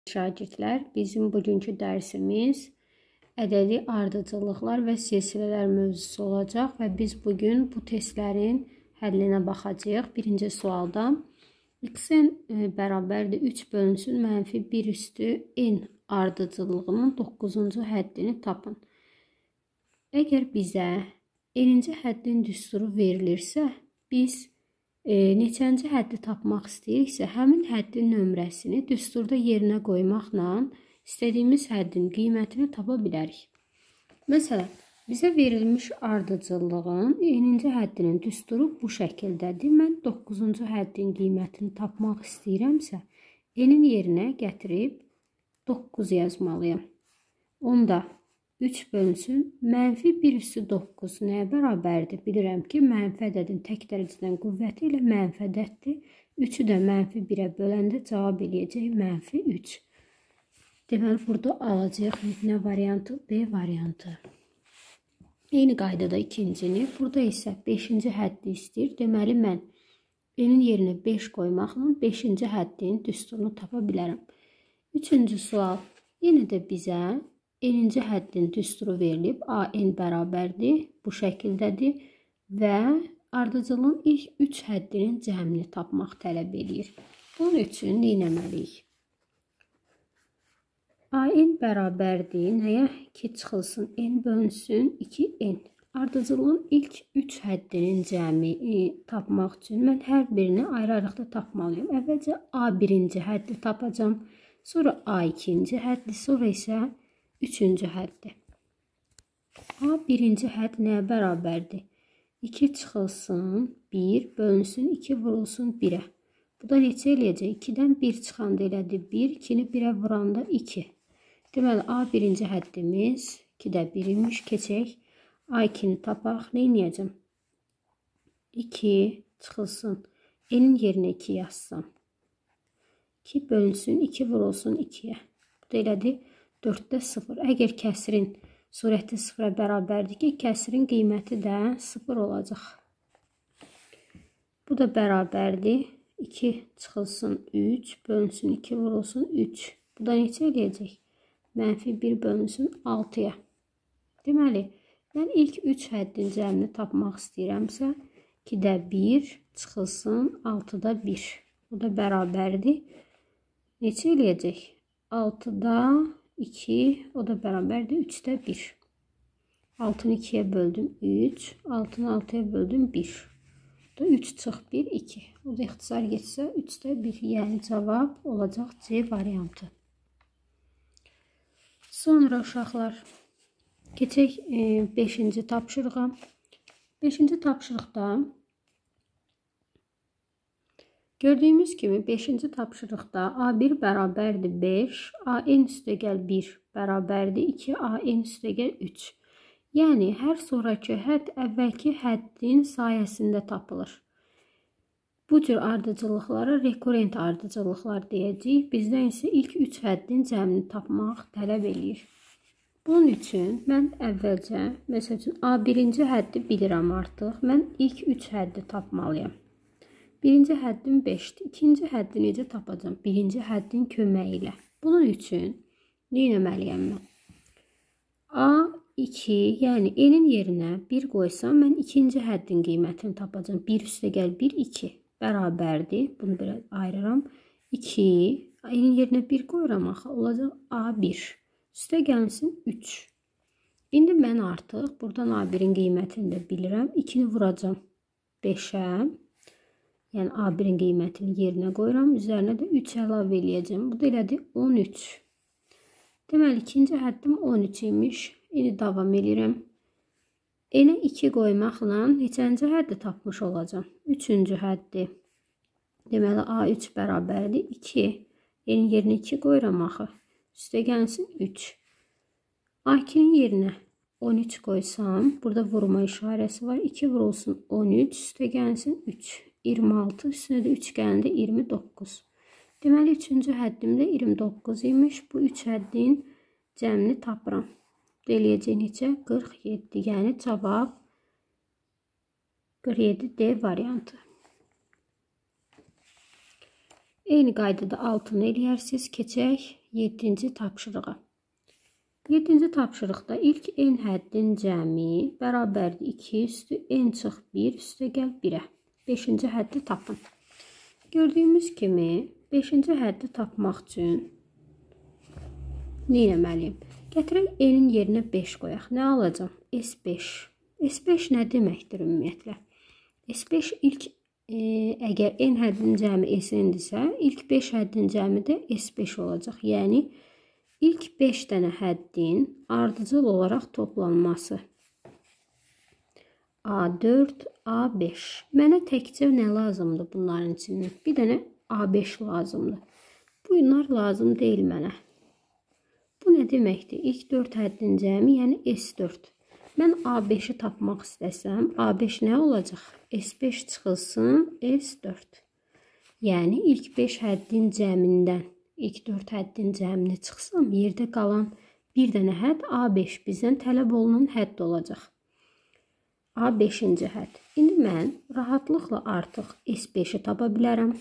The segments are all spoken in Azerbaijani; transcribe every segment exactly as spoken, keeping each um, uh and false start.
Şagirdlər, bizim bugünkü dərsimiz ədədi ardıcıllıqlar və silsilələr mövzusu olacaq və biz bugün bu testlərin həllinə baxacağıq. Birinci sualda x-in bərabərdir üç bölünsün mənfi bir üstü n ardıcıllığının doqquzuncu həddini tapın. Əgər bizə n-ci həddin düsturu verilirsə, biz E, neçənci həddi tapmaq istəyiriksə, həmin həddin nömrəsini düsturda yerinə qoymaqla istədiyimiz həddin qiymətini tapa bilərik. Məsələn, bizə verilmiş ardıcıllığın n-ci həddinin düsturu bu şəkildədir. Mən doqquzuncu həddin qiymətini tapmaq istəyirəmsə, n-in yerinə gətirib doqquz yazmalıyam. Onda üç bölünsün mənfi bir üstü doqquz nəyə bərabərdir? Bilirəm ki, mənfi ədədin tək dərəcədən qüvvəti ilə mənfi ədəddir. üçü də mənfi birə böləndə cavab eləyəcək mənfi üç. Deməli, burada alacağıq nə variantı? B variantı. Eyni qaydada ikincini, burada isə beşinci həddi istəyir. Deməli, mən n-in yerinə beş qoymaqla beşinci həddin düsturunu tapa bilərəm. Üçüncü sual. Yenə də bizə n-ci həddin düsturu verilib. A n bərabərdir. Bu şəkildədir. Və ardıcıllığın ilk üç həddinin cəmini tapmaq tələb edir. Bunun üçün nə etməliyik? A n bərabərdir. Nəyə? iki çıxılsın n bölünsün iki n. Ardıcıllığın ilk üç həddinin cəmi tapmaq üçün mən hər birini ayrı-ayrıqda tapmalıyım. Əvvəlcə A birinci həddi tapacağım. Sonra A ikinci həddi. Sonra isə üçüncü həddi. A birinci hədd nəyə bərabərdir? iki çıxılsın bir bölünsün iki vurulsun birə. Bu da neçə eləyəcək? ikidən bir çıxanda elədi bir. ikini birə vuranda iki. Deməli, A birinci həddimiz ikidə bir imiş. Keçək. A ikini tapaq. Nə eləyəcəm? iki çıxılsın. N-in yerinə iki yazsam. iki bölünsün iki vurulsun ikiyə. Bu da elədi dörddə sıfır. Əgər kəsrin surəti sıfıra bərabərdir ki, kəsrin qiyməti də sıfır olacaq. Bu da bərabərdir. iki çıxılsın üç, bölünsün iki vurulsun üç. Bu da neçə eləyəcək? Mənfi bir bölünsün altıya. Deməli, mən ilk üç həddin cəmini tapmaq istəyirəmsə, ikidə bir çıxılsın altıda bir. Bu da bərabərdir. Neçə eləyəcək? altıda iki, o da bərabərdir üçdə bir. altını ikiyə böldüm üç, altını altıya böldüm bir. Bu da üç çıx bir, iki. O da ixtisar geçsə üçdə bir. Yəni cavab olacaq C variantı. Sonra uşaqlar, keçək beşinci tapşırığa. beşinci tapşırıqda gördüyümüz kimi beşinci tapşırıqda A bir bərabərdir beş, A n üstəgəl bir bərabərdir iki, A n üstəgəl üç. Yəni, hər sonraki hədd əvvəlki həddin sayəsində tapılır. Bu cür ardıcıllıqlara rekurrent ardıcıllıqlar deyəcəyik. Bizdən isə ilk üç həddin cəmini tapmaq tələb eləyir. Bunun üçün mən əvvəlcə, məsəl üçün A birinci həddi bilirəm artıq. Mən ilk üç həddi tapmalıyam. Birinci həddim beşdir. İkinci həddi necə tapacağım? Birinci həddin köməyi ilə. Bunun üçün nə etməliyəm mən? A iki, yəni n-in yerinə bir qoysam, mən ikinci həddin qiymətini tapacağım. bir üstəgəl bir, iki bərabərdir. Bunu biraz ayırıram. iki, n-in yerinə bir qoyuram axı. Olacaq A bir. Üstəgəlsin üç. İndi mən artıq buradan A birin qiymətini də bilirəm. ikini vuracağım beşə. Yəni A birin qiymətini yerinə qoyuram. Üzərinə də üç əlavə eləyəcəm. Bu da elədi on üç. Deməli, ikinci həddim on üç imiş. İndi davam edirəm. N-ə iki qoymaqla neçənci həddi tapmış olacağım? Üçüncü həddi. Deməli, A üç bərabərdir iki. N-in yerinə iki qoyuram axı. Üstə gəlsin üç. A ikinin yerinə on üç qoysam, burada vurma işarəsi var. iki vurulsun on üç, üstə gəlsin üç. iyirmi altı, üstünə də üç gələndə iyirmi doqquz. Deməli, üçüncü həddimdə iyirmi doqquz imiş. Bu üç həddin cəmini tapıram. Eləyəcək neçə? qırx yeddi. Yəni cavab qırx yeddi D variantı. Eyni qaydada altını eləyərsiniz. Keçək yeddinci tapşırığa. yeddinci tapşırıqda ilk n həddin cəmi bərabərdir iki üstü n çıx bir üstəgəl birə. beşinci həddi tapın. Gördüyümüz kimi beşinci həddi tapmaq üçün nə etməliyim? Gətirək n-in yerinə beş qoyaq. Nə alacağım? S beş. S beş nə deməkdir ümumiyyətlə? S beş ilk e, əgər n həddin cəmi S-indirsə, ilk beş həddin cəmi də S beş olacaq. Yəni ilk beş dənə həddin ardıcıl olaraq toplanması. A dörd, A beş. Mənə təkcə nə lazımdır bunların içindən? Bir dənə A beş lazımdır. Bunlar lazım deyil mənə. Bu nə deməkdir? İlk dörd həddin cəmi, yəni S dörd. Mən A beşi tapmaq istəsəm, A beş nə olacaq? S beş çıxılsın S dörd. Yəni ilk beş həddin cəmindən ilk dörd həddin cəmini çıxsam, yerdə qalan bir dənə hədd A beş bizdən tələb olunan hədd olacaq. A beşinci hədd. İndi mən rahatlıqla artıq S beşi tapa bilərəm.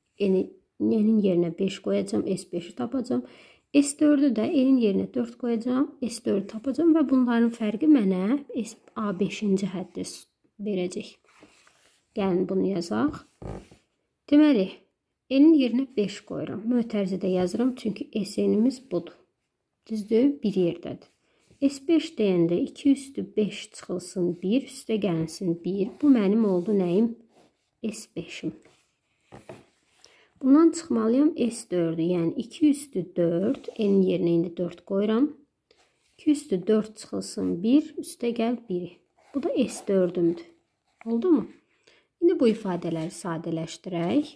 N-in yerinə beş qoyacağım, S beşi tapacağım. S dördü də n-in yerinə dörd qoyacağım, S dördü tapacağım və bunların fərqi mənə A beşinci həddi verəcək. Gəlin bunu yazaq. Deməli, n-in yerinə beş qoyuram. Mötərizədə yazıram, çünki S-nimiz budur. Düzdür, bir yerdədir. S beş deyəndə iki üstü beş çıxılsın bir, üstə gəlsin bir. Bu mənim oldu nəyim? S beşim. Bundan çıxmalıyam S dördü, yəni iki üstü dörd, n-in yerinə indi dörd qoyuram. iki üstü dörd çıxılsın bir, üstə gəl biri. Bu da S dördümdür. Oldu mu? İndi bu ifadələri sadələşdirək.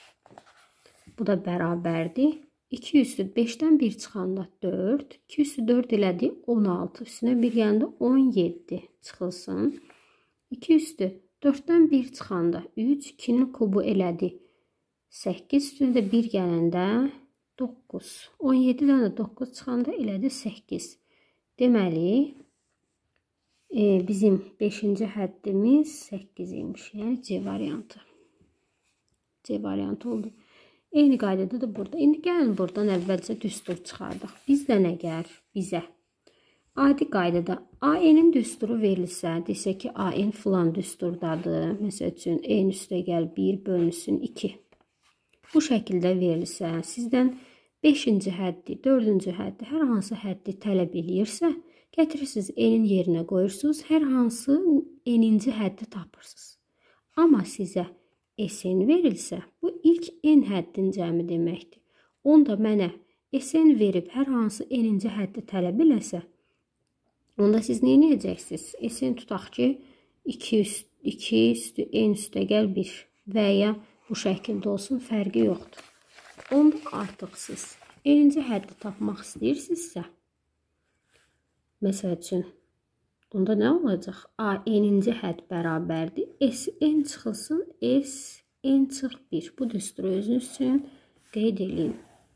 Bu da bərabərdir. iki üstü beşdən bir çıxanda dörd, iki üstü dörd elədi on altı, üstünə bir gələndə on yeddi çıxılsın. iki üstü dörddən bir çıxanda üç, ikinin kubu elədi səkkiz, üstünə bir gələndə doqquz. on yeddidən də doqquz çıxanda elədi səkkiz. Deməli, e, bizim beşinci həddimiz səkkiz imiş. Yəni C variantı. C variantı oldu. Eyni qaydada da burada. İndi gəlin buradan əvvəlcə düstur çıxardıq. Bizdən əgər bizə adi qaydada A N-in düsturu verilsə, desə ki, A N filan düsturdadır. Məsəl üçün, n üstə gəl bir bölünsün iki. Bu şəkildə verilsə, sizdən beşinci həddi, dördüncü həddi, hər hansı həddi tələb eləyirsə, gətirirsiniz n-in yerinə qoyursunuz, hər hansı n-inci həddi tapırsınız. Amma sizə S N verilsə, bu ilk n həddin cəmi deməkdir. Onda mənə S N verib hər hansı n-inci həddi tələb eləsə, onda siz nə edəcəksiniz? S N tutaq ki, iki üstü n üstə gəl bir və ya bu şəkildə olsun, fərqi yoxdur. Onda artıq siz n-inci həddi tapmaq istəyirsinizsə, məsəl üçün, onda nə olacaq? A n-inci hədd bərabərdir. S n çıxılsın, S n çıx bir. Bu düsturu özünüz üçün qeyd edin.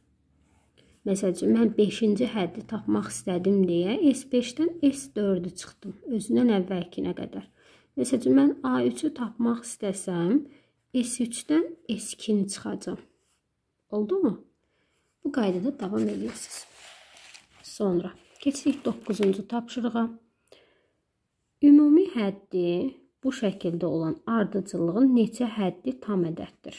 Məsəl üçün, mən beşinci həddi tapmaq istədim deyə S beşdən S dördü çıxdım. Özündən əvvəlkinə qədər. Məsəl üçün, mən A üçü tapmaq istəsəm, S üçdən S ikini çıxacam. Oldu mu? Bu qaydada davam edirsiniz. Sonra keçirik doqquzuncu tapşırığa. Ümumi həddi bu şəkildə olan ardıcıllığın neçə həddi tam ədəddir?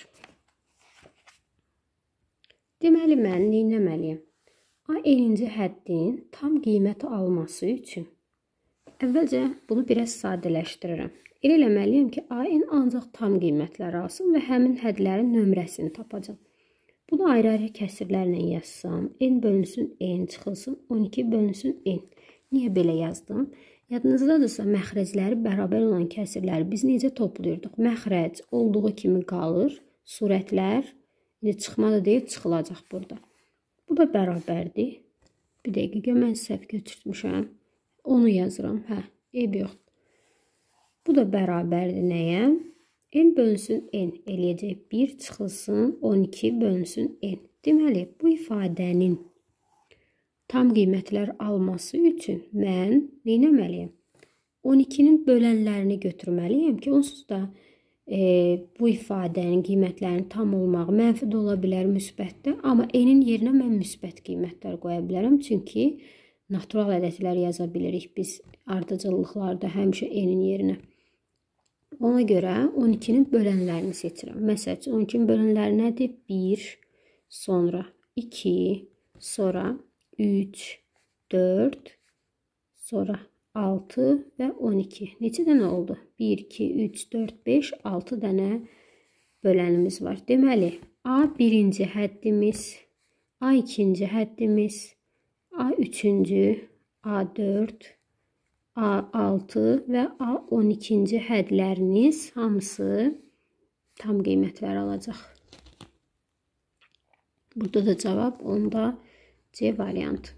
Deməli, mən nə etməliyəm? A n-inci həddin tam qiyməti alması üçün əvvəlcə bunu biraz sadələşdirirəm. Elə eləməliyəm ki, A n ancaq tam qiymətləri alsın və həmin hədlərin nömrəsini tapacam. Bunu ayrı-ayrı kəsirlərlə yazsam, n bölünsün n çıxılsın, on iki bölünsün n. Niyə belə yazdım? Yadınızdadırsa, məxrəcləri bərabər olan kəsirləri biz necə toplayırdıq? Məxrəc olduğu kimi qalır, surətlər çıxmadı deyib çıxılacaq burada. Bu da bərabərdir. Bir dəqiqə, mən səhv götürmüşəm. Onu yazıram, hə, eyb yoxdur. Bu da bərabərdir nəyə? N bölünsün n eləyəcək bir çıxılsın, on iki bölünsün n. Deməli, bu ifadənin tam qiymətlər alması üçün mən nə etməliyəm? on ikinin bölənlərini götürməliyəm ki, onsuz da e, bu ifadənin qiymətlərinin tam olmağı mənfi də ola bilər, müsbət də. Amma n-in yerinə mən müsbət qiymətlər qoya bilərəm. Çünki natural ədədlər yaza bilirik biz ardıcıllıqlarda həmişə n-in yerinə. Ona görə on ikinin bölənlərini seçirəm. Məsəl üçün on ikinin bölənləri nədir? bir, sonra iki, sonra üç, dörd, sonra altı və on iki. Neçə dənə oldu? bir, iki, üç, dörd, beş, altı dənə bölənimiz var. Deməli, A birinci həddimiz, A ikinci həddimiz, A üçüncü, A dörd, A altı və A on ikinci hədləriniz hamısı tam qiymətlər alacaq. Burada da cavab onda C variantı.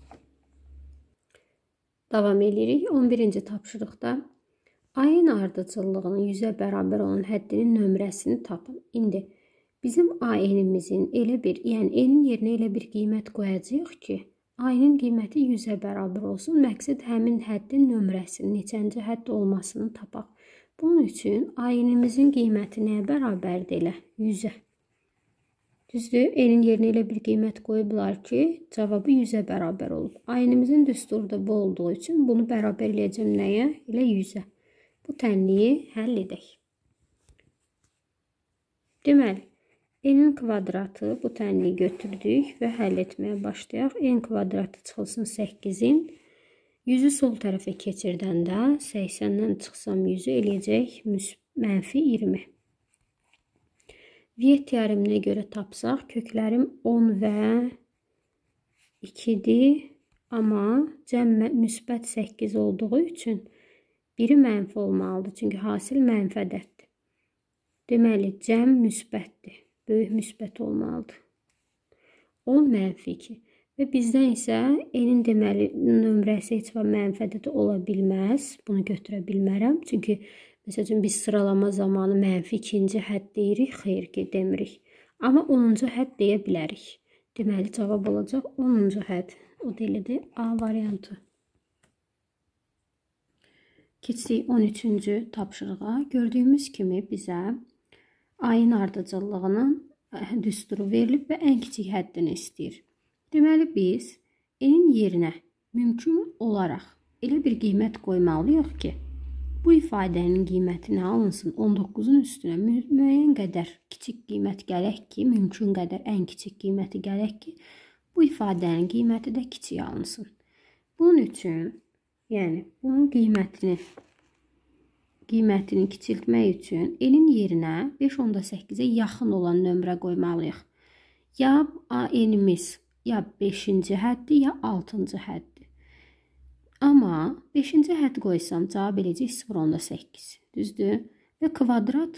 Davam edirik. on birinci tapşırıqda A-ın ardıcıllığının yüzə bərabər olan həddinin nömrəsini tapın. İndi bizim A-n'imizin elə bir, yəni n-in yerinə elə bir qiymət qoyacağıq ki, A-nın qiyməti yüzə bərabər olsun. Məqsəd həmin həddin nömrəsinin neçənci hədd olmasını tapaq. Bunun üçün A-n'imizin qiyməti nəyə bərabərdir elə? yüzə. Düzdür, n-in yerinə elə bir qiymət qoyublar ki, cavabı yüzə bərabər olub. A-n'imizin düsturda bu olduğu üçün bunu bərabər eləyəcəm nəyə? Elə yüzə. Bu tənliyi həll edək. Deməli, n-in kvadratı bu tənliyi götürdük və həll etməyə başlayaq. N kvadratı çıxılsın səkkizin. yüzü sol tərəfə keçirdəndə səksəndən çıxsam yüzü eləyəcək mənfi iyirmi. Viet teoreminə görə tapsaq, köklərim on və ikidir. Amma cəm müsbət səkkiz olduğu üçün biri mənfi olmalıdır. Çünki hasil mənfi ədəddir. Deməli, cəm müsbətdir. Böyük müsbət olmalıdır. on mənfi iki. Və bizdən isə n-in deməli nömrəsi heç vaxt mənfi ədədi ola bilməz. Bunu götürə bilmərəm. Çünki məsəl üçün biz sıralama zamanı mənfi ikinci hədd deyirik, xeyr ki, demirik. Amma onuncu hədd deyə bilərik. Deməli, cavab olacaq onuncu hədd. O delidir A variantı. Keçdik on üçüncü tapşırığa. Gördüyümüz kimi bizə A-ın ardıcıllığının düsturu verilib və ən kiçik həddini istəyir. Deməli, biz n-in yerinə mümkün olaraq elə bir qiymət qoymalıyıq ki, bu ifadənin qiyməti nə alınsın? on doqquzun üstünə müəyyən qədər kiçik qiymət gələk ki, mümkün qədər ən kiçik qiyməti gələk ki, bu ifadənin qiyməti də kiçik alınsın. Bunun üçün, yəni bunun qiymətini qiymətini kiçiltmək üçün n-in yerinə beş onda səkkizə yaxın olan nömrə qoymalıyıq. Ya A-n'imiz ya beşinci həddir, ya altıncı həddir. Amma beşinci hədd qoysam cavab eləyəcək sıfır onda səkkiz. Düzdür? Və kvadrat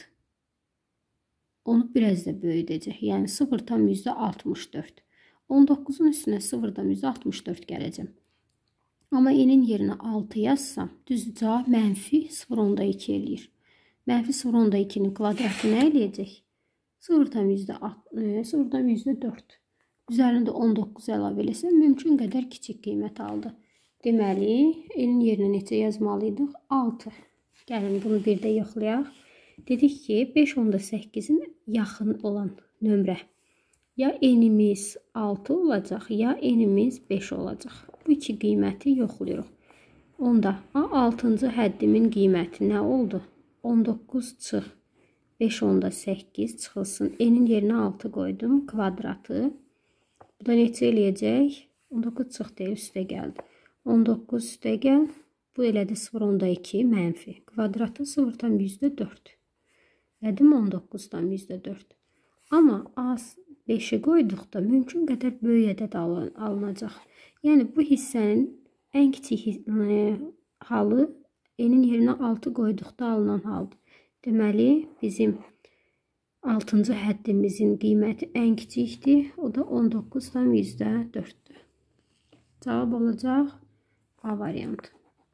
onu biraz da böyüdəcək. Yəni sıfır tam yüzdə altmış dörd. on doqquzun üstünə sıfır tam yüzdə altmış dörd gələcəm. Amma n-in yerinə altı yazsam, düzdür, cavab mənfi sıfır onda iki eləyir. Mənfi sıfır onda ikinin kvadratı nə eləyəcək? sıfır tam yüzdə dörd. Üzərində on doqquz əlavə eləsəm, mümkün qədər kiçik qiymət aldı. Deməli, n-in yerinə neçə yazmalıydıq? altı. Gəlin bunu bir də yoxlayaq. Dedik ki, beş onda səkkizin yaxın olan nömrə. Ya n-imiz altı olacaq, ya n-imiz beş olacaq. Bu iki qiyməti yoxlayırıq. Onda A altıncı həddimin qiyməti nə oldu? on doqquz çıx. beş onda səkkiz çıxılsın. N-in yerinə altı qoydum. Kvadratı. Bu da neçə eləyəcək? on doqquz çıx deyil, üstə gəldi. on doqquz üstə gəl. Bu elədi sıfır onda iki mənfi. Kvadratı sıfır tam yüzdə dörd. Elədim on doqquz tam yüzdə dörd. Amma A beşi qoyduqda mümkün qədər böyük ədəd alınacaq. Yəni bu hissənin ən kiçik halı n-in yerinə altı qoyduqda alınan haldır. Deməli, bizim altıncı həddimizin qiyməti ən kiçikdir. O da on doqquz tam yüzdə dörddür. Cavab olacaq A variantı.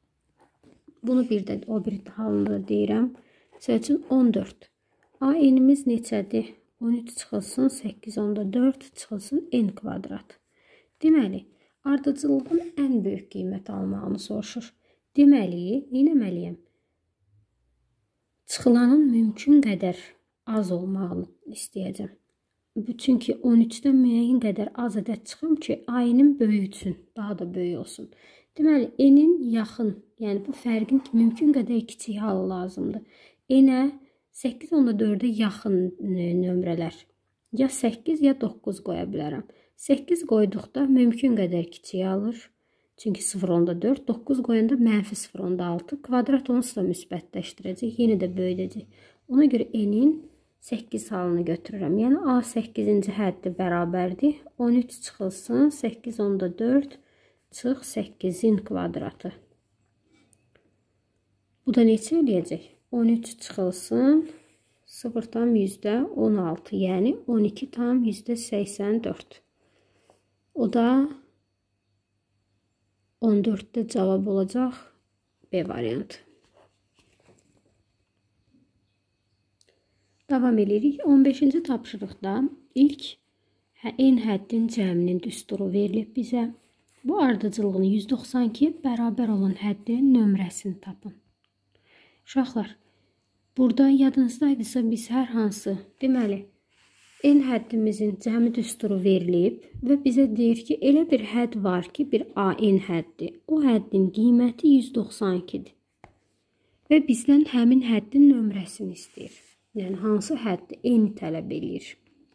Bunu bir də o bir halında deyirəm. Məsəl üçün on dörd. A n-imiz neçədir? on üç çıxılsın, səkkiz onda dörd çıxılsın n kvadrat. Deməli, ardıcıllığın ən böyük qiymət almağını soruşur. Deməli, nə etməliyəm? Çıxılanın mümkün qədər az olmağını istəyəcəm. Çünki on üçdən müəyyən qədər az ədəd çıxım ki, A-nin böyütsün, daha da böyük olsun. Deməli, N-in yaxın, yəni bu fərqin mümkün qədər kiçik halı lazımdır. N-ə səkkiz onda dördə yaxın nömrələr. Ya səkkiz ya doqquz qoya bilərəm. səkkiz qoyduqda mümkün qədər kiçik alır. Çünki sıfır onda dörd, doqquz qoyanda mənfi sıfır onda altı. Kvadrat onsuz da müsbətləşdirəcək, yenə də böyüdəcək. Ona görə N-in səkkiz halını götürürəm. Yəni A səkkizinci həddi bərabərdir. on üç çıxılsın, səkkiz onda dörd çıx səkkizin kvadratı. Bu da neçə eləyəcək? on üç çıxılsın, sıfır tam yüzdə on altı, yəni on iki tam yüzdə səksən dörd. O da on dörddə cavab olacaq B variantı. Davam edirik. on beşinci tapşırıqda ilk N həddin cəminin düsturu verilib bizə. Bu ardıcıllığın yüz doxsan ikiyə bərabər olan həddin nömrəsini tapın. Uşaqlar, burada yadınızdaydısa biz hər hansı, deməli, N həddimizin cəmi düsturu verilib və bizə deyir ki, elə bir hədd var ki, bir A N həddi. O həddin qiyməti yüz doxsan ikidir. Və bizdən həmin həddin nömrəsini istəyir. Yəni, hansı həddi N tələb edir.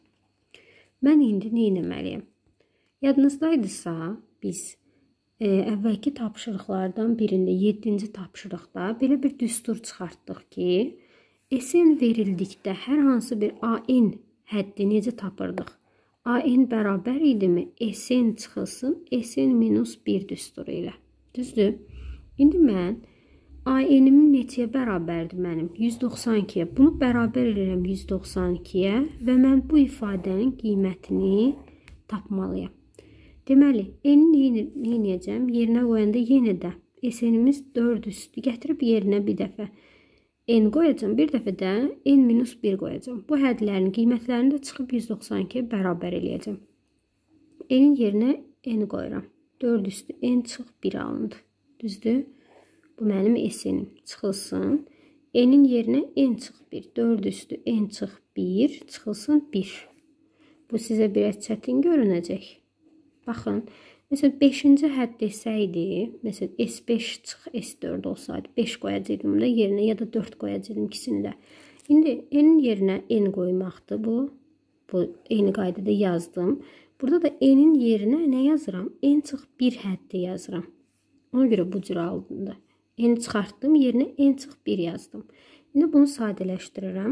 Mən indi nə etməliyəm? Yadınızdaydısa, biz e, əvvəlki tapşırıqlardan birində, yeddinci tapşırıqda belə bir düstur çıxartdıq ki, S N verildikdə hər hansı bir A N həddi necə tapırdıq? A N bərabər idimi? S N çıxılsın, S N minus bir düsturu ilə. Düzdür? İndi mən A N-imin neçəyə bərabərdir mənim? yüz doxsan ikiyə. Bunu bərabər edirəm yüz doxsan ikiyə və mən bu ifadənin qiymətini tapmalıyam. Deməli, N-i nə edəcəm? Yerinə qoyanda yenə də S N-imiz dörd üstü gətirib yerinə bir dəfə N qoyacam, bir dəfə də N minus bir qoyacam. Bu hədlərin qiymətlərini də çıxıb yüz doxsan ikiyə bərabər eləyəcəm. N-in yerinə N qoyuram. dörd üstü N çıx bir alındı. Düzdür? Bu mənim S-nim çıxılsın. N-in yerinə N çıx bir. dörd üstü N çıx bir çıxılsın bir. Bu sizə biraz çətin görünəcək. Baxın. Məsələn, beşinci hədd desəydi, məsələn, S beş çıx S dörd olsaydı, beş qoyacaqdım da yerinə ya da dörd qoyacaqdım ikisində. İndi N-in yerinə N qoymaqdır bu. Bu eyni qaydada yazdım. Burada da N-in yerinə nə yazıram? N çıx bir həddi yazıram. Ona görə bu cür aldım da. N çıxartdım, yerinə N çıx bir yazdım. İndi bunu sadələşdirirəm.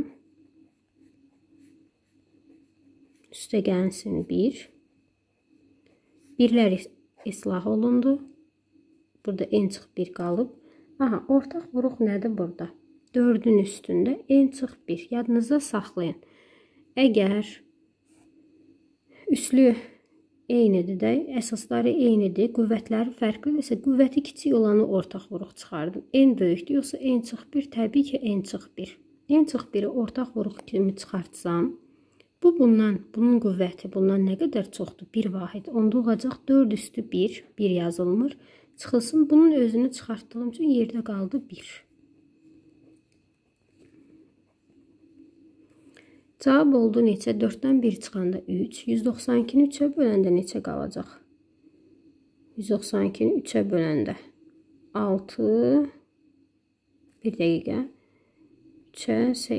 Üstə gəlsin bir. Birlər islah olundu. Burada N çıx bir qalıb. Aha, ortaq vuruq nədir burada? dördün üstündə N çıx bir. Yadınızda saxlayın. Əgər üslü eynidir də, əsasları eynidir, qüvvətləri fərqlidirsə, qüvvəti kiçik olanı ortaq vuruq çıxardım. N böyükdür, yoxsa N çıx bir, təbii ki N çıx bir. N çıx biri ortaq vuruq kimi çıxartsam, bu bundan, bunun qüvvəti bundan nə qədər çoxdur? bir vahid. Onda olacaq dörd üstü bir, bir yazılmır. Çıxılsın, bunun özünü çıxartdığım üçün yerdə qaldı bir. Cavab oldu neçə? dörddən bir çıxanda üç. yüz doxsan ikini üçə böləndə neçə qalacaq? yüz doxsan ikini üçə böləndə altı. Bir dəqiqə. üçə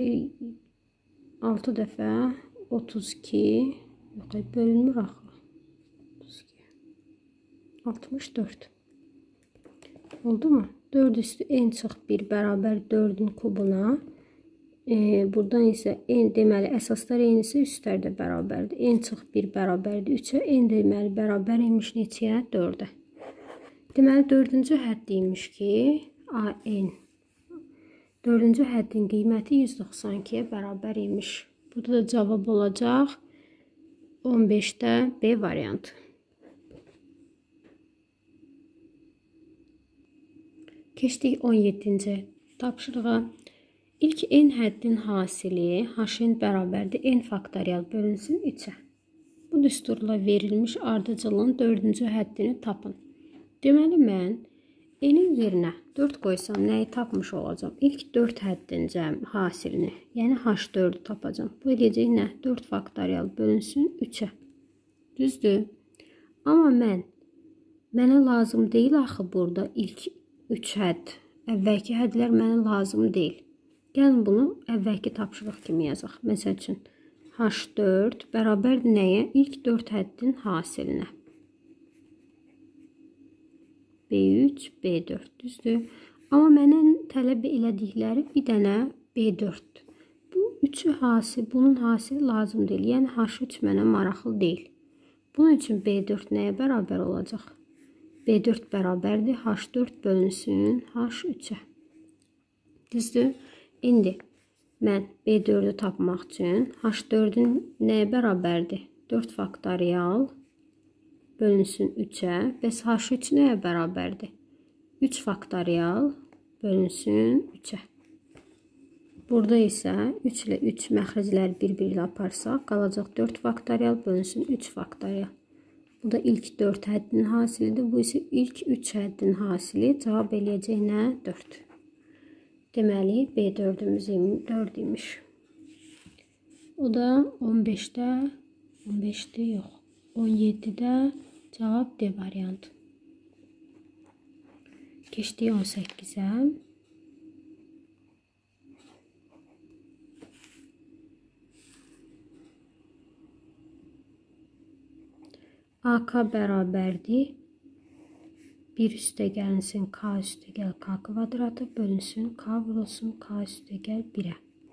altı dəfə otuz iki. Yox, bölünmür axı. otuz iki. altmış dörd. Oldu mu? dörd üstü N çıx bir bərabər dördün kubuna. Ee, buradan isə N deməli əsaslar eynisi üstlər də bərabərdir. N çıx bir bərabərdir üçə. N deməli bərabər imiş neçəyə? dördə. Deməli dördüncü hədd imiş ki A N. Dördüncü həddin qiyməti yüz doxsan ikiyə bərabər imiş. Burada da cavab olacaq on beşdə B variantı. Keçdik on yeddinci tapşırığa. İlk N həddin hasili H-N bərabərdir N faktorial bölünsün üçə. Bu düsturla verilmiş ardıcıllığın dördüncü həddini tapın. Deməli mən N-in yerinə dörd qoysam nəyi tapmış olacam? İlk dörd həddin cəm hasilini, yəni H dördü tapacam. Bu edəcək nə? dörd faktorial bölünsün üçə. Düzdür? Amma mən, mənə lazım deyil axı burada ilk üç hədd. Əvvəlki həddlər mənə lazım deyil. Gəlin bunu əvvəlki tapşırıq kimi yazaq. Məsəl üçün, H dörd bərabərdir nəyə? İlk dörd həddin hasilinə. B üç, B dörd, düzdür? Amma məndən tələb elədikləri bir dənə B dörddür. Bu üçü hasil, bunun hasili lazım deyil. Yəni H üç mənə maraqlı deyil. Bunun üçün B dörd nəyə bərabər olacaq? B dörd bərabərdir H dörd bölünsün H üçə. Düzdür? İndi mən B dördü tapmaq üçün H dördün nəyə bərabərdir? dörd faktorial bölünsün üçə. Bəs H üç nəyə bərabərdir? üç faktorial bölünsün üçə. Burada isə üç ilə üç məxrəcləri bir-bir ilə aparsaq, qalacaq dörd faktorial bölünsün üç faktorial. Bu da ilk dörd həddin hasilidir. Bu isə ilk üç həddin hasili. Cavab eləyəcək nə? dörd. Deməli, B dördümüz dörd imiş. O da on beşdə, on beşdə yox, on yeddidə cavab D variantı. Keçdik on səkkizə. A K bərabərdir. bir üstə gəlinsin K üstə gəl K kvadratı bölünsün K vurulsun K üstə gəl birə.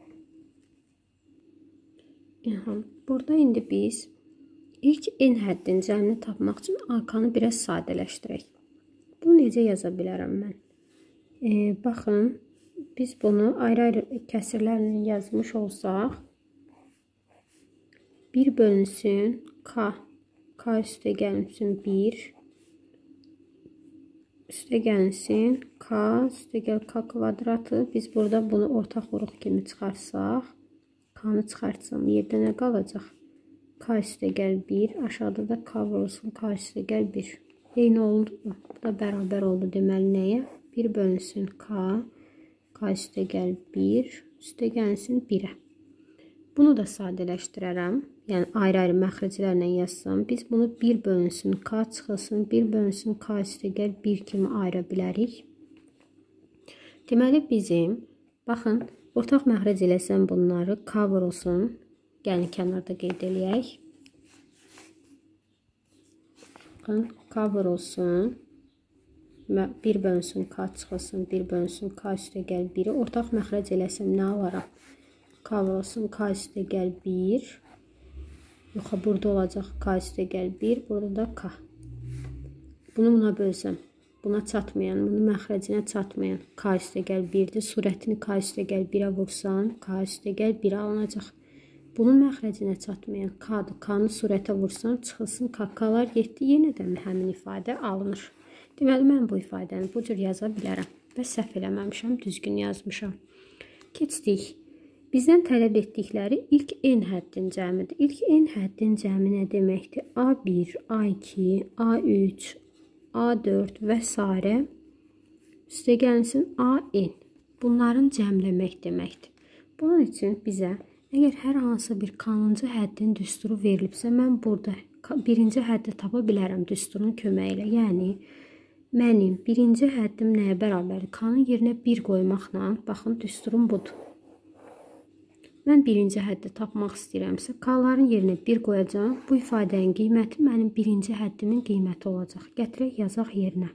Burada indi biz ilk N həddin cəmini tapmaq üçün A K-nı biraz sadələşdirək. Bunu necə yaza bilərəm mən? E, baxın, biz bunu ayrı-ayrı kəsirlərlə yazmış olsaq, bir bölünsün K, K üstə gəlinsin bir, üstə gəlinsin K, üstə gəl K kvadratı. Biz burada bunu ortaq vuruq kimi çıxarsaq, K-nı çıxartsam, yerdə nə qalacaq? K üstə gəl bir, aşağıda da K vurulsun K üstə gəl bir. Eyni oldu mu? Bu da bərabər oldu deməli nəyə? bir bölünsün K, K üstə gəl bir, üstə gəlinsin birə. Bunu da sadələşdirərəm. Yəni ayrı-ayrı məxrəclərlə yazsam, biz bunu bir bölünsün K çıxılsın, bir bölünsün K üstə gəl bir kimi ayıra bilərik. Deməli bizim, baxın, ortaq məxrəc eləsəm bunları K vurulsun. Gəlin kənarda qeyd eləyək. Baxın, K vurulsun. bir bölünsün K çıxılsın, bir bölünsün K üstə gəl biri. Ortaq məxrəc eləsəm nə alaram? K vurulsun K üstə gəl bir. Yoxa, burada olacaq K üstə gəl bir, burada da K. Bunu buna bölsəm, buna çatmayan, bunun məxrəcinə çatmayan K üstə gəl birdir. Surətini K üstə gəl birə vursan, K üstə gəl birə alınacaq. Bunun məxrəcinə çatmayan K-dır. K-nı surətə vursan, çıxılsın K. K-lar yetdi, yenə də həmin ifadə alınır. Deməli, mən bu ifadəni bu cür yaza bilərəm. Və səhv eləməmişəm, düzgün yazmışam. Keçdik. Bizdən tələb etdikləri ilk N həddin cəmidir. İlk N həddin cəmi nə deməkdir? A bir, A iki, A üç, A dörd və s. Üstə gəlinsin A N. Bunların cəmləmək deməkdir. Bunun üçün bizə əgər hər hansı bir kanuncu həddin düsturu verilibsə, mən burada birinci həddi tapa bilərəm düsturun köməyi ilə. Yəni, mənim birinci həddim nəyə bərabərdir? K-nın yerinə bir qoymaqla, baxın, düsturum budur. Mən birinci həddi tapmaq istəyirəmsə, K-ların yerinə bir qoyacağım. Bu ifadənin qiyməti mənim birinci həddimin qiyməti olacaq. Gətirək, yazaq yerinə.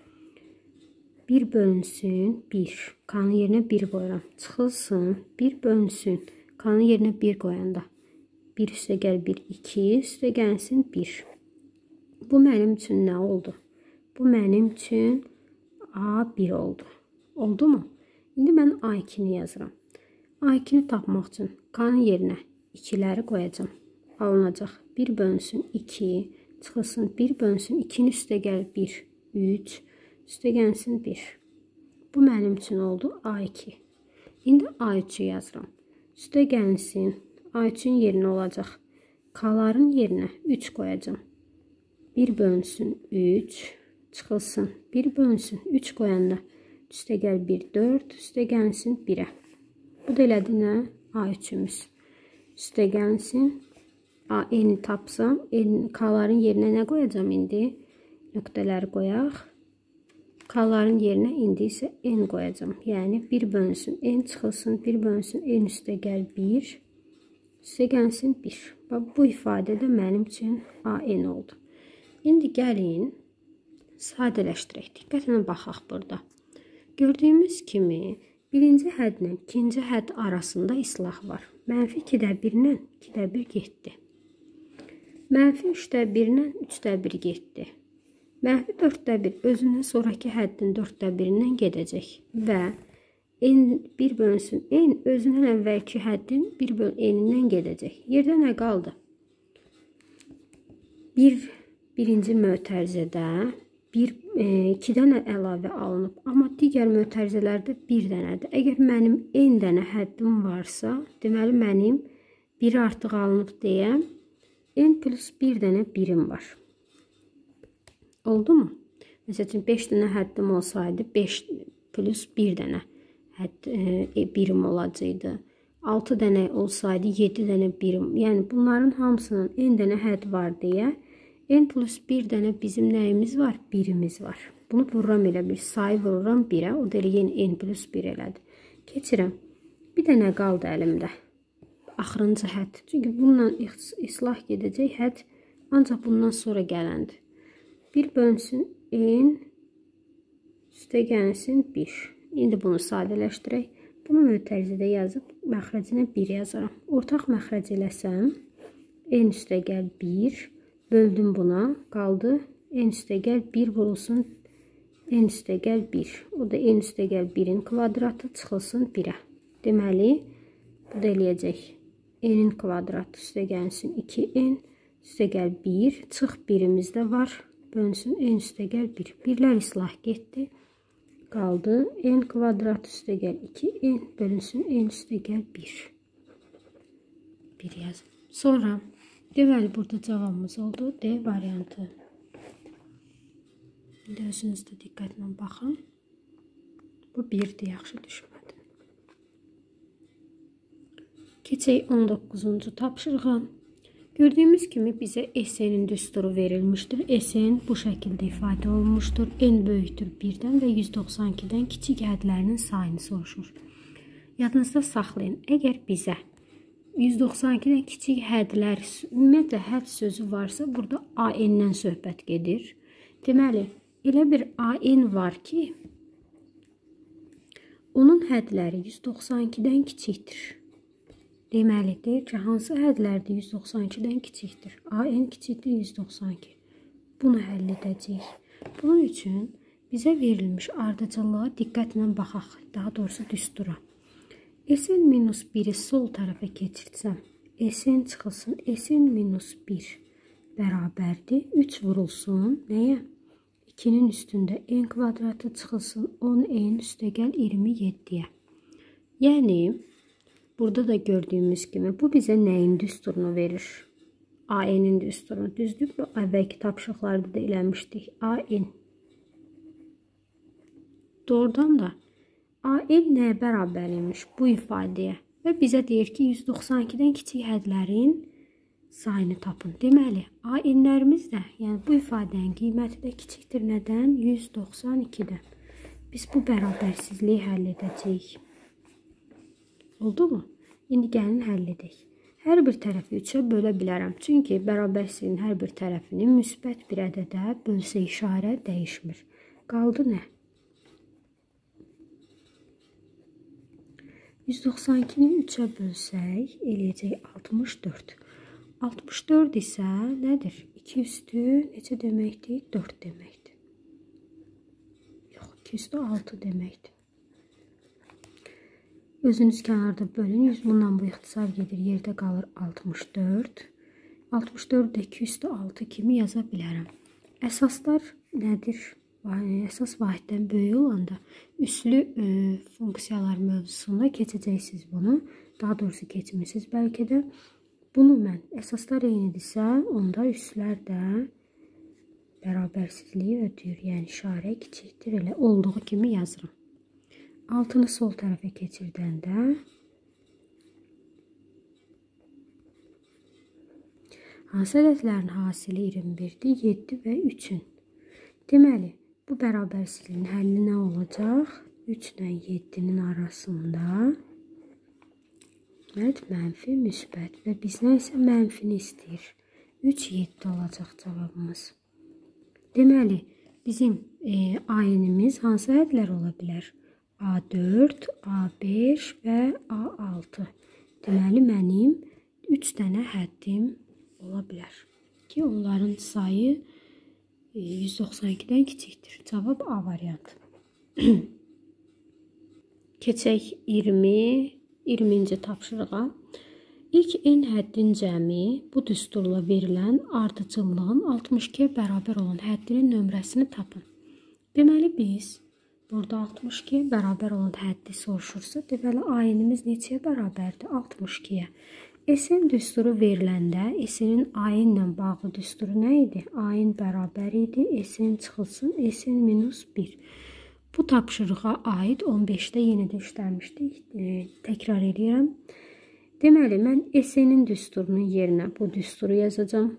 bir bölünsün bir. K-nın yerinə bir qoyuram. Çıxılsın, bir bölünsün. K-nın yerinə bir qoyanda. bir üstə gəl bir, iki, üstə gəlsin bir. Bu mənim üçün nə oldu? Bu mənim üçün A bir oldu. Oldu mu? İndi mən A ikini yazıram. A ikini tapmaq üçün K-nın yerinə ikiləri qoyacam. Alınacaq. bir bölünsün iki, çıxılsın bir bölünsün ikinin üstə gəl bir, üç, üstə gəlsin bir. Bu mənim üçün oldu A iki. İndi A üçü yazıram. Üstə gəlsin A üçün yerinə olacaq. K-ların yerinə üç qoyacam. bir bölünsün üç, çıxılsın bir bölünsün üç qoyanda üstə gəl bir dörd, üstə gəlsin birə. Bu da elədi nə? A üçümüz. Üstə gəlsin A n tapsam, K-ların yerinə nə qoyacam indi? Nöqtələri qoyaq. K-ların yerinə indi isə n qoyacam. Yəni bir bölünsün n çıxılsın, bir bölünsün n üstə gəl bir, üstə gəlsin bir. Bu ifadə də mənim üçün A n oldu. İndi gəlin sadələşdirək. Diqqətlə baxaq burada. Gördüyümüz kimi birinci hədlə ikinci hədd arasında islah var. Mənfi ikidə birlə ikidə bir getdi. Mənfi üçdə birlə üçdə bir getdi. Mənfi dörddə bir özündən sonraki həddin dörddə birindən gedəcək. Və n bir bölünsün n özündən əvvəlki həddin bir bölün n-indən gedəcək. Yerdə nə qaldı? Bir birinci mötərizədə bir, e, iki dənə əlavə alınıb. Amma digər mötərizələrdə bir dənədir. Əgər mənim n dənə həddim varsa, deməli mənim bir artıq alınıb deyə n plus bir dənə birim var. Oldu mu? Məsəl üçün beş dənə həddim olsaydı, beş plus bir dənə hədd, e, birim olacaqdı. altı dənə olsaydı, yeddi dənə birim. Yəni bunların hamısının n dənə hədd var deyə n plus bir dənə bizim nəyimiz var? Birimiz var. Bunu vururam elə bir sayı vururam birə. O da yenə n plus bir elədi. Keçirəm. Bir dənə qaldı əlimdə. Axırıncı hədd. Çünki bununla islah gedəcək hədd ancaq bundan sonra gələndir. bir bölünsün n üstə gəlsin bir. İndi bunu sadələşdirək. Bunu mötərizədə yazıb məxrəcinə bir yazaram. Ortaq məxrəc eləsəm n üstə gəl bir. Böldüm buna. Qaldı. N üstə gəl bir vurulsun. N üstə gəl bir. O da n üstə gəl birin kvadratı çıxılsın birə. Deməli, bu da eləyəcək. N'in kvadratı üstə gəlsin iki n. Üstə gəl bir. Çıx birimiz də var. Bölünsün n üstə gəl bir. Birlər islah getdi. Qaldı. N kvadratı üstə gəl iki n. Bölünsün n üstə gəl bir. bir yazım. Sonra deməli, burada cavabımız oldu. D variantı. İndi özünüz də diqqətlə baxın. Bu birdir, yaxşı düşmədi. Keçək on doqquzuncu tapşırığa. Gördüyümüz kimi bizə S-nin düsturu verilmişdir. S-n bu şəkildə ifadə olunmuşdur. N böyükdür birdən və yüz doxsan ikidən kiçik hədlərinin sayını soruşur. Yadınızda saxlayın. Əgər bizə yüz doxsan ikidən kiçik hədlər, ümumiyyətlə hədd sözü varsa, burada A N-dən söhbət gedir. Deməli, elə bir A N var ki, onun hədləri yüz doxsan ikidən kiçikdir. Deməlidir ki, hansı hədlərdə yüz doxsan ikidən kiçikdir? A N kiçikdir yüz doxsan iki. Bunu həll edəcəyik. Bunun üçün bizə verilmiş ardıcıllığa diqqətlə baxaq, daha doğrusu düstura. S n minus biri sol tərəfə keçirsəm, S n çıxılsın, S n minus bir bərabərdir. üç vurulsun, nəyə? ikinin üstündə n kvadratı çıxılsın, on n üstə gəl iyirmi yeddiyə. Yəni, burada da gördüyümüz kimi, bu bizə nəyin düsturunu verir? A N'in düsturunu. Düzdür, bu əvvəlki tapşırıqlarda da eləmişdik. A N. Doğrudan da A N nəyə bərabər imiş bu ifadəyə? Və bizə deyir ki, yüz doxsan ikidən kiçik hədlərin sayını tapın. Deməli, A N'lərimiz də, yəni bu ifadənin qiyməti də kiçikdir nədən? yüz doxsan ikidən. Biz bu bərabərsizliyi həll edəcəyik. Oldu mu? İndi gəlin həll edək. Hər bir tərəfi üçə bölə bilərəm. Çünki bərabərsizliyin hər bir tərəfini müsbət bir ədədə bölsə işarə dəyişmir. Qaldı nə? yüz doxsan ikini üçə bölsək, eləyəcək altmış dörd. altmış dörd isə nədir? iki üstü necə deməkdir? dörd deməkdir. Yox, iki üstü altı deməkdir. Özünüz kənarda bölün. Bundan bu ixtisar gedir. Yerdə qalır altmış dörd. altmış dörd də iki üstü altı kimi yaza bilərəm. Əsaslar nədir? Əsas vahiddən böyük olanda üslü e, funksiyalar mövzusunda keçəcəksiniz bunu. Daha doğrusu keçmirsiniz bəlkə də. Bunu mən əsaslar eynidirsə, onda üslər də bərabərsizliyi ödəyir. Yəni işarə kiçikdir. Elə olduğu kimi yazırım. altını sol tərəfə keçirdəndə hansı ədədlərin hasili iyirmi birdir? yeddi və üçün. Deməli, bu bərabərsizliyin həlli nə olacaq? üç ilə yeddinin arasında mənfi, müsbət və bizdən isə mənfini istəyir. üç, yeddi olacaq cavabımız. Deməli, bizim e, ayinimiz hansı ədədlər ola bilər? A dörd, A beş və A altı. Deməli, mənim üç dənə həddim ola bilər ki, onların sayı yüz doxsan ikidən kiçikdir. Cavab A variantı. Keçək iyirmi, iyirminci tapşırığa. İlk n həddin cəmi bu düsturla verilən ardıcıllığın altmış ikiyə bərabər olan həddinin nömrəsini tapın. Deməli, biz burada altmış ikiyə bərabər olan həddi soruşursa, deməli, ayinimiz neçəyə bərabərdir? altmış ikiyə. S-in düsturu veriləndə S-nin ayin ilə bağlı düsturu nə idi? Ayin bərabər idi. S-in çıxılsın. S-in minus bir. Bu tapşırığa aid on beşdə yenə də işləmişdik. E, təkrar edirəm. Deməli, mən S-nin düsturunun yerinə bu düsturu yazacağım.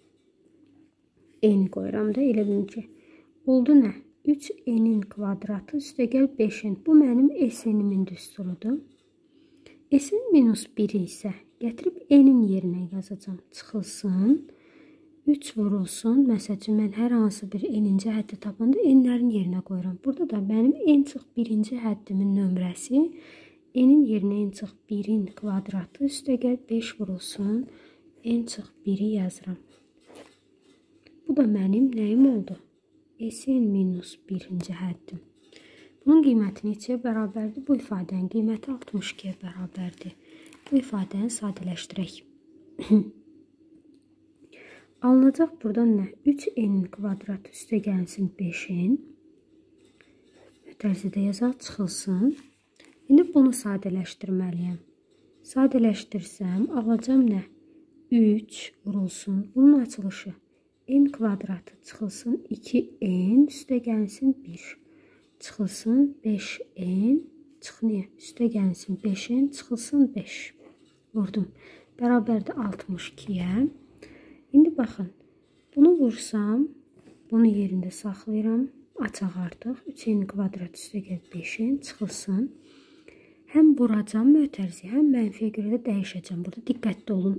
N qoyuram da, elə bilin ki. Oldu nə? üç n-in kvadratı üstəgəl beş n. Bu mənim S-nimin düsturudur. S-in minus biri isə gətirib n-in yerinə yazacağım. Çıxılsın. üç vurulsun. Məsəl üçün, mən hər hansı bir n-inci həddi tapanda n-lərin yerinə qoyuram. Burada da mənim n çıx birinci həddimin nömrəsi n-in yerinə n çıx birin kvadratı üstəgəl beş vurulsun. N çıx biri yazıram. Bu da mənim nəyim oldu? S-in minus birinci həddim. Bunun qiyməti neçəyə bərabərdir? Bu ifadənin qiyməti altmış ikiyə bərabərdir. Bu ifadəni sadələşdirək. Alınacaq buradan nə? üç n-in kvadratı üstəgəlsin beş n. Ötərzidə yazaq, çıxılsın. İndi bunu sadələşdirməliyəm. Sadələşdirsəm, alacam nə? üç vurulsun. Bunun açılışı n kvadratı çıxılsın iki n üstəgəlsin bir. Çıxılsın beş n. Çıx niyə? Üstəgəlsin beş n. Çıxılsın beş. Vurdum. Bərabərdir altmış ikiyə. İndi baxın. Bunu vursam, bunu yerində saxlayıram. Açaq artıq. üç n kvadrat üstəgəl beş n. Çıxılsın. Həm vuracam mötərzi, həm mənfiyə görə də dəyişəcəm. Burada diqqətli olun.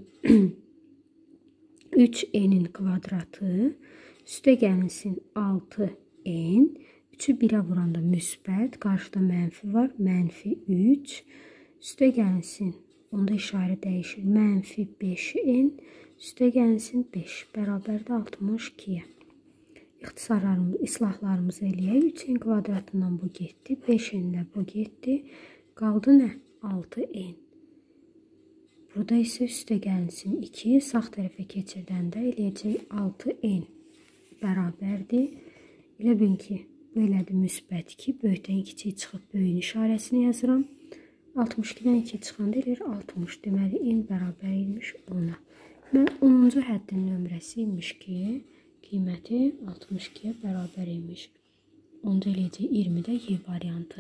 üç n-in kvadratı üstəgəlinsin altı n. üçü birə vuranda müsbət, qarşıda mənfi var. Mənfi üç. Üstəgəlinsin, onda işarə dəyişir. Mənfi beş n. Üstəgəlinsin beş. Bərabərdə altmış ikiyə. İxtisarlarımız, islahlarımızı eləyək. üç n kvadratından bu getdi. beş n-də bu getdi. Qaldı nə? altı n. Burada isə üstəgəlinsin iki. Sağ tərəfə keçirdəndə eləyəcək altı n. Bərabərdir. Elə bilin ki, belədir müsbət iki. Böyükdən kiçik çıxıb böyüyün işarəsini yazıram. altmış ikidən iki çıxanda eləyir altmış. Deməli, n bərabər imiş ona. Mən onuncu həddin nömrəsi imiş ki, qiyməti altmış ikiyə bərabər imiş. Onda eləyəcək iyirmidə Y variantı.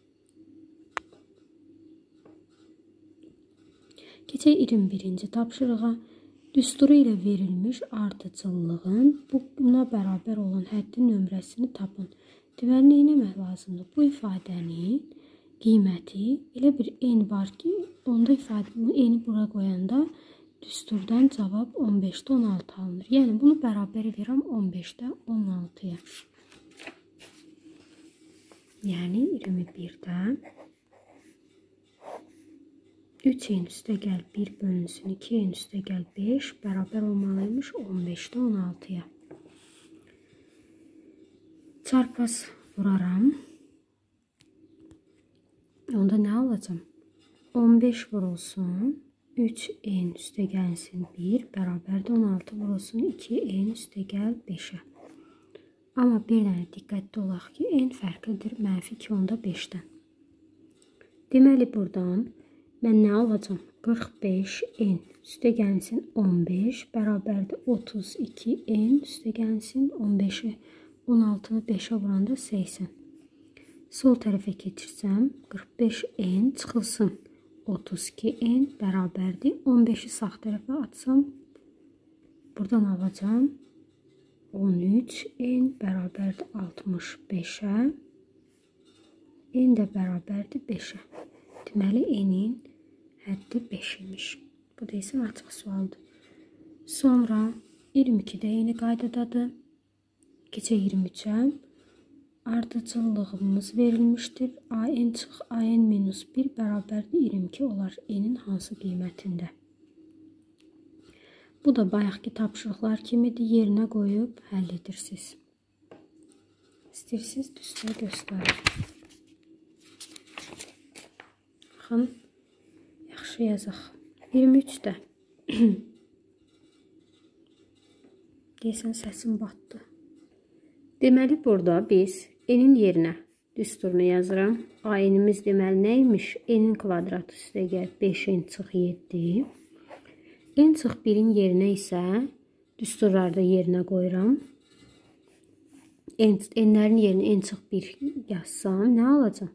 Keçək iyirmi birinci tapşırığa. Düsturu ilə verilmiş ardıcıllığın buna bərabər olan həddin nömrəsini tapın. Deməli, nə etmək lazımdır? Bu ifadənin qiyməti elə bir n var ki, onda ifadəni n-i bura qoyanda düsturdan cavab on beşdə on altı alınır. Yəni, bunu bərabər edirəm on beşdə on altıya. Yəni, iyirmi birdə üç n üstəgəl bir bölünsün iki n üstəgəl beş bərabər olmalıymış on beşdə on altıya. Çarpaz vuraram. Onda nə alacam? on beş vurulsun. üç n üstəgəlsin bir bərabərdə on altı vurulsun iki n üstəgəl beşə. Amma bir dənə diqqətli olaq ki, n fərqlidir mənfi iki onda beşdən. Deməli, buradan Mən nə alacam? qırx beş n üstə gəlsin on beş bərabərdir otuz iki n üstə gəlsin on beşi on altını beşə vuranda səksən. Sol tərəfə keçirsəm qırx beş n çıxılsın otuz iki n bərabərdir on beşi sağ tərəfə atsam buradan alacam on üç n bərabərdir altmış beşə n də bərabərdir beşə. Deməli n-in həddi beş imiş. Bu da isə açıq sualdır. Sonra iyirmi iki də eyni qaydadadır. Keçək iyirmi üçə. Ardıcıllığımız verilmişdir. A n çıx A n minus bir bərabərdir iyirmi iki olar n-in hansı qiymətində? Bu da bayaqki tapşırıqlar kimidir. Yerinə qoyub həll edirsiniz. İstəyirsiniz düzdə göstərir. Baxın. Yaxşı yazaq. iyirmi üçdə. Deyəsən səsim batdı. Deməli burada biz n-in yerinə düsturunu yazıram. A n-imiz deməli nəymiş? N-in kvadratı üstə gəl beş n çıx yeddi. N çıx birin yerinə isə düsturlarda yerinə qoyuram. N-lərin yerinə n çıx bir yazsam nə alacam?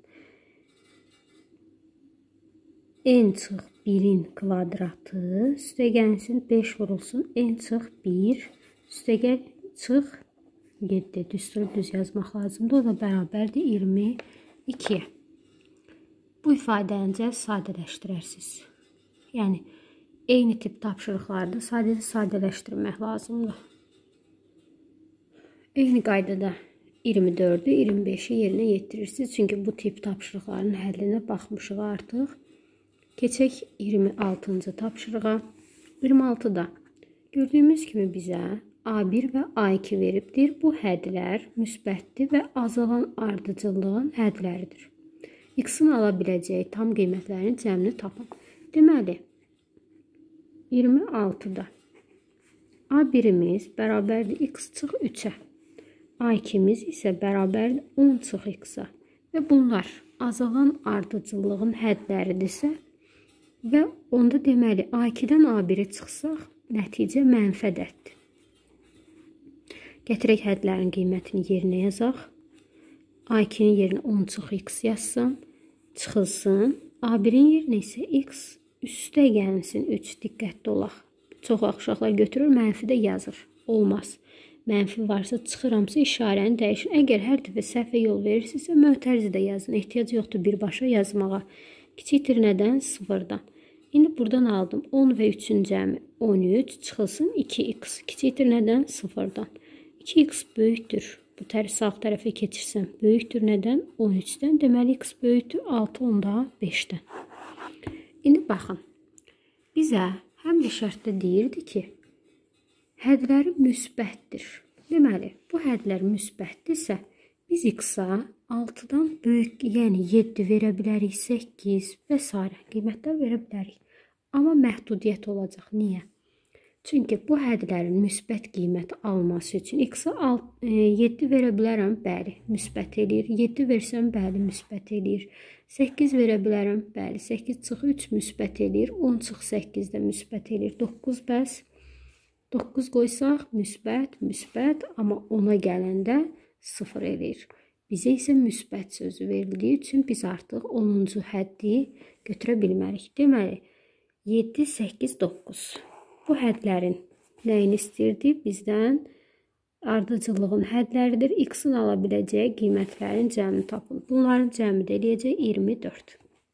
N çıx birin kvadratı üstə gəlsin beş vurulsun n çıx bir üstə gəl çıx yeddi. Düsturu düz yazmaq lazımdır. O da bərabərdir iyirmi ikiyə. Bu ifadəni sadələşdirərsiniz. Yəni eyni tip tapşırıqlarda sadəcə sadələşdirmək lazımdır. Eyni qaydada iyirmi dördü, iyirmi beşi yerinə yetirirsiniz. Çünki bu tip tapşırıqların həllinə baxmışıq artıq. Keçək iyirmi altıncı tapşırığa. iyirmi altıda gördüyümüz kimi bizə A bir və A iki veribdir. Bu hədlər müsbətdir və azalan ardıcıllığın hədləridir. X-in ala biləcəyi tam qiymətlərin cəmini tapın. Deməli, iyirmi altıda A birimiz bərabərdir x çıx üçə. A ikimiz isə bərabərdir on çıx x-a. Və bunlar azalan ardıcıllığın hədləridirsə və onda deməli A ikidən A birə çıxsaq nəticə mənfi ədəddir. Gətirək hədlərin qiymətini yerinə yazaq. A ikinin yerinə on çıx x yazsam çıxılsın. A birin yerinə isə x üstə gəlsin üç. Diqqətli olaq. Çox uşaqlar götürür, mənfi də yazır. Olmaz. Mənfi varsa çıxıramsa işarəni dəyişin. Əgər hər dəfə səhvə yol verirsinizsə mötərizi də yazın. Ehtiyac yoxdur birbaşa yazmağa. Kiçikdir nədən? sıfırdan. İndi buradan aldım. on və üçün cəmi on üç çıxılsın iki x. Kiçikdir nədən? sıfırdan. iki x böyükdür. Bu tərəf sağ tərəfə keçirsəm böyükdür nədən? on üçdən. Deməli x böyükdür altı onda beşdən. İndi baxın. Bizə həm də şərtdə deyirdi ki, hədləri müsbətdir. Deməli, bu hədlər müsbətdirsə, biz x-a altıdan böyük, yəni yeddi verə bilərik, səkkiz və s. qiymətlər verə bilərik. Amma məhdudiyyət olacaq. Niyə? Çünki bu hədlərin müsbət qiyməti alması üçün x-a yeddi verə bilərəm, bəli, müsbət eləyir. yeddi versəm, bəli, müsbət eləyir. səkkiz verə bilərəm, bəli, səkkiz çıx üç müsbət eləyir. on çıx səkkiz də müsbət eləyir. doqquz bəs. doqquz qoysaq, müsbət, müsbət, amma ona gələndə sıfır eləyir. Bizə isə müsbət sözü verildiyi üçün biz artıq onuncu həddi götürə bilmərik. Deməli, yeddi, səkkiz, doqquz. Bu hədlərin nəyini istəyirdi? Bizdən ardıcıllığın hədləridir. X-in ala biləcəyi qiymətlərin cəmini tapın. Bunların cəmi də eləyəcək iyirmi dörd.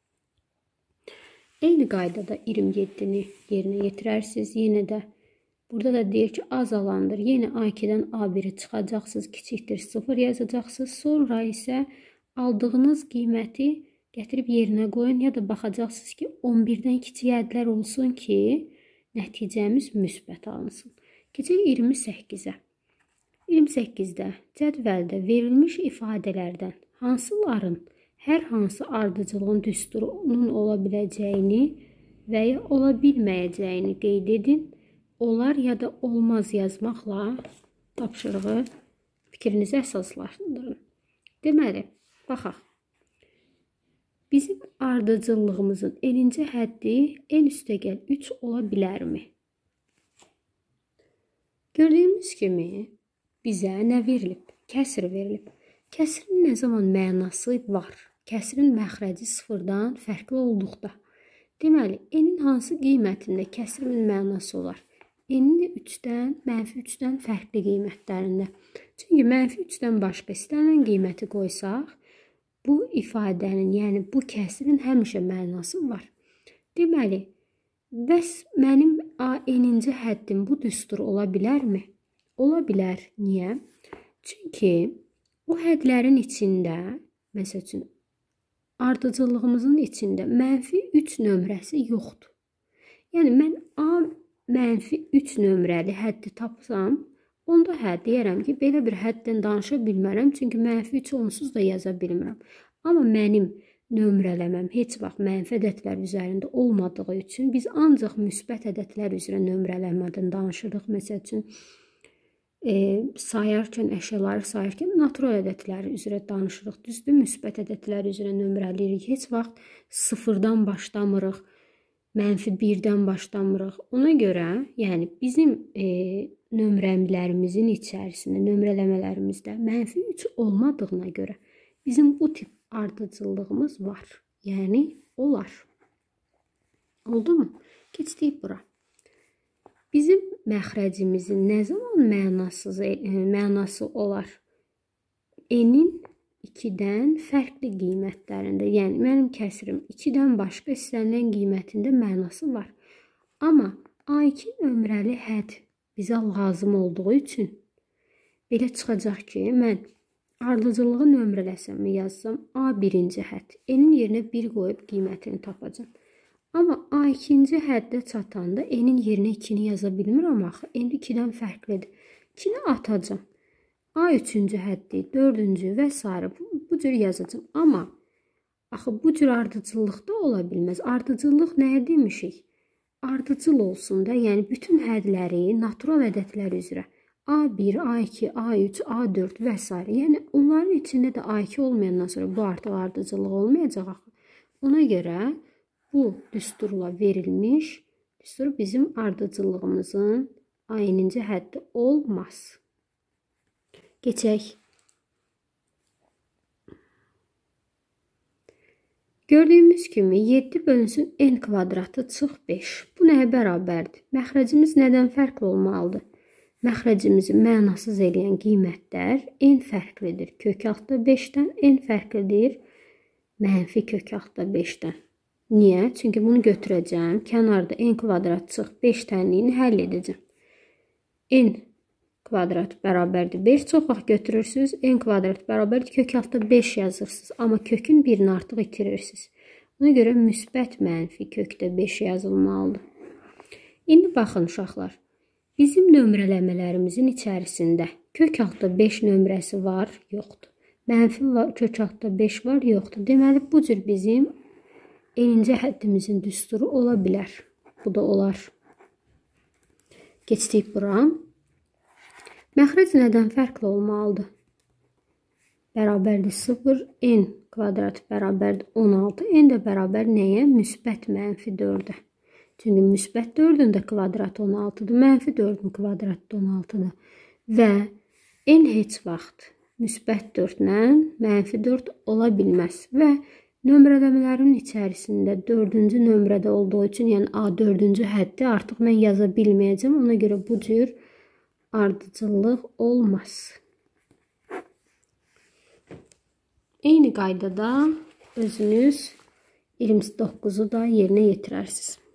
Eyni qaydada iyirmi yeddini yerinə yetirərsiniz. Yenə də burada da deyir ki, azalandır. Yenə A ikidən A birə çıxacaqsınız. Kiçikdir sıfır yazacaqsınız. Sonra isə aldığınız qiyməti gətirib yerinə qoyun. Ya da baxacaqsınız ki, on birdən kiçik hədlər olsun ki, nəticəmiz müsbət alınsın. Keçək iyirmi səkkizə. iyirmi səkkizdə cədvəldə verilmiş ifadələrdən hansıların hər hansı ardıcılığın düsturunun ola biləcəyini və ya ola bilməyəcəyini qeyd edin. Olar ya da olmaz yazmaqla tapşırığı fikrinizi əsaslandırın. Deməli, baxaq. bizim ardıcıllığımızın eninci həddi n üstəgəl üç ola bilərmi? Gördüyümüz kimi bizə nə verilib? Kəsr verilib. Kəsrin nə zaman mənası var? Kəsrin məxrəci sıfırdan fərqli olduqda. Deməli, n-in hansı qiymətində kəsrin mənası olar? N-in üçdən, mənfi üçdən fərqli qiymətlərində. Çünki mənfi üçdən başqa istənilən qiyməti qoysaq, bu ifadənin, yəni bu kəsrin həmişə mənası var. Deməli, bəs mənim n-inci həddim bu düstur ola bilərmi? Ola bilər. Niyə? Çünki o hədlərin içində, məsəl üçün, ardıcıllığımızın içində mənfi üç nömrəsi yoxdur. Yəni, mən a mənfi üç nömrəli həddi tapsam, onda hə, deyərəm ki, belə bir həddən danışa bilmərəm, çünki mənfi üç onsuz da yaza bilmirəm. Amma mənim nömrələməm heç vaxt mənfi ədədlər üzərində olmadığı üçün biz ancaq müsbət ədədlər üzrə nömrələmədən danışırıq. Məsəl üçün, e, sayarkən, əşyaları sayarkən natural ədədlər üzrə danışırıq. Düzdür, müsbət ədədlər üzrə nömrələyirik. Heç vaxt sıfırdan başlamırıq, mənfi birdən başlamırıq. Ona görə, yəni bizim e, nömrələrimizin içərisində, nömrələmələrimizdə mənfi üç olmadığına görə bizim bu tip ardıcıllığımız var. Yəni, olar. Oldu mu? Keçdik bura. Bizim məxrəcimizin nə zaman mənasız, e, mənası olar? N-in ikidən fərqli qiymətlərində. Yəni, mənim kəsrim ikidən başqa istənilən qiymətində mənası var. Amma a iki nömrəli hədd bizə lazım olduğu üçün belə çıxacaq ki, mən ardıcılığı nömrələsəm yazsam a birinci hədd. N-in yerinə bir qoyub qiymətini tapacam. Amma a ikinci həddə çatanda n-in yerinə ikini yaza bilmirəm axı. N ikidən fərqlidir. ikini atacam. a üçüncü həddi, dördüncü və s. Bu, bu cür yazacam. Amma axı bu cür ardıcıllıqda ola bilməz. Ardıcıllıq nəyə demişik? Ardıcıl olsun da, yəni bütün hədləri natural ədədlər üzrə. a bir, a iki, a üç, a dörd və s. Yəni, onların içində də a iki olmayandan sonra bu artıq ardıcıllıq olmayacaq. Ona görə bu düsturla verilmiş düstur bizim ardıcıllığımızın a n-inci həddi olmaz. Keçək. Gördüyümüz kimi yeddi bölünsün n kvadratı çıx beş. Bu nəyə bərabərdir? Məxrəcimiz nədən fərqli olmalıdır? Məxrəcimizi mənasız eləyən qiymətlər n fərqlidir. Kök altı beşdən n fərqlidir. Mənfi kök altı beşdən. Niyə? Çünki bunu götürəcəm. Kənarda n kvadrat çıx beş tənliyini həll edəcəm. N kvadrat bərabərdir beş. Çox vaxt götürürsünüz. N kvadrat bərabərdir kök altı beş yazırsınız. Amma kökün birini artıq itirirsiniz. Buna görə müsbət mənfi kökdə beş yazılmalıdır. İndi baxın uşaqlar. Bizim nömrələmələrimizin içərisində kök altı beş nömrəsi var, yoxdur. Mənfi kök altı beş var, yoxdur. Deməli, bu cür bizim n-inci həddimizin düsturu ola bilər. Bu da olar. Keçdik bura. Məxrəc nədən fərqli olmalıdır? Bərabərdir sıfır, n kvadrat bərabərdir on altı, n də bərabər nəyə? Müsbət mənfi dördə. Çünki müsbət dördün də kvadratı on altıdır, mənfi dördün kvadratı on altıdır. Və n heç vaxt müsbət dördlə mənfi dörd ola bilməz. Və nömrələmələrin içərisində dördüncü nömrədə olduğu üçün, yəni a dördüncü həddi artıq mən yaza bilməyəcəm. Ona görə bu cür ardıcıllıq olmaz. Eyni qaydada özünüz iyirmi doqquzu da yerinə yetirərsiniz.